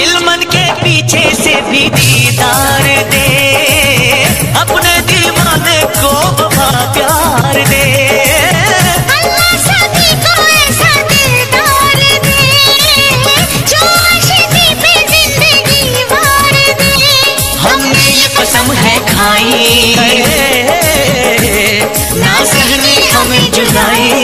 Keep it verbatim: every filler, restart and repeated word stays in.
चिलमन के पीछे से भी दीदार दे, अपने दीवाने को वफा प्यार दे। अल्लाह सभी को ऐसा दिलदार दे, जो आशिकी पे जिंदगी वार दे। हमने ये कसम है खाई, ना सहनी हमें जुदाई।